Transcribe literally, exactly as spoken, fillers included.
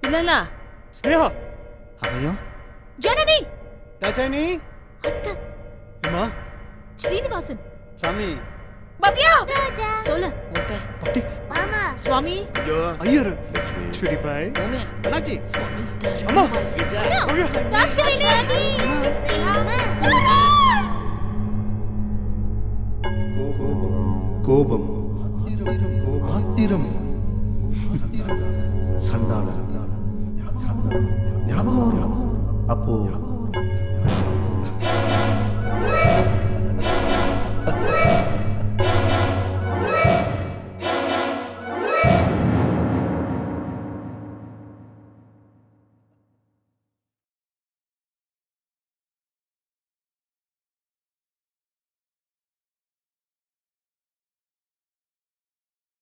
இல்லல ஸ்னேகா அவையோ ஜனனி தாச்சானி அத்தை அம்மா ஸ்ரீனிவாசன் சாமி பவ்யா சொல்லு ஓகே பட்டி மாமா சுவாமி ஐயர் ஸ்வீடி பாய் ஓமே அண்ணாச்சி சுவாமி அம்மா தாக்ஷாயினி கோபம் ஆத்திரம் சண்டாளம் ஞாபகம் அப்போ